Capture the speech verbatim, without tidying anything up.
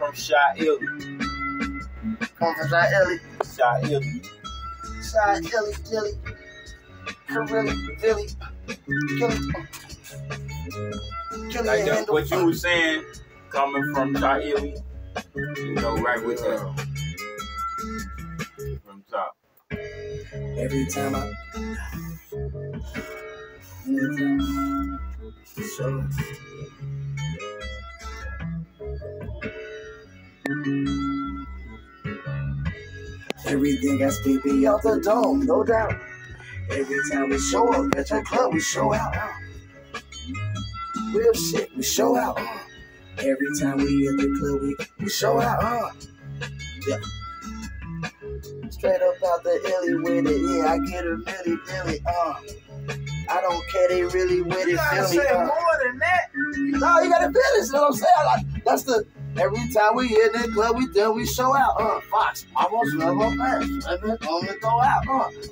from Shy Illy. Come from Shy Illy. Shy Illy. Shy Illy, Illy. Carilly, Billy. Killy. Killy Like and that, Handle. what you were saying, coming from Shy Illy, you know, right with that. From top. Every time I. Anytime. So. Everything has to be out the dome, no doubt. Every time we show up at your club, we show out. Uh. Real shit, we show out. Uh. Every time we at the club, we, we show out. Uh. Yeah. Straight up out the illy with it, yeah, I get a milli dilly. Uh. I don't care, they really with it, You gotta feel me? say Uh. more than that. No, you gotta feel this, you know what I'm saying? Like, that's the. Every time we in the club, we done, we show out. Uh, Fox, almost never fast. Let me only go out. Uh,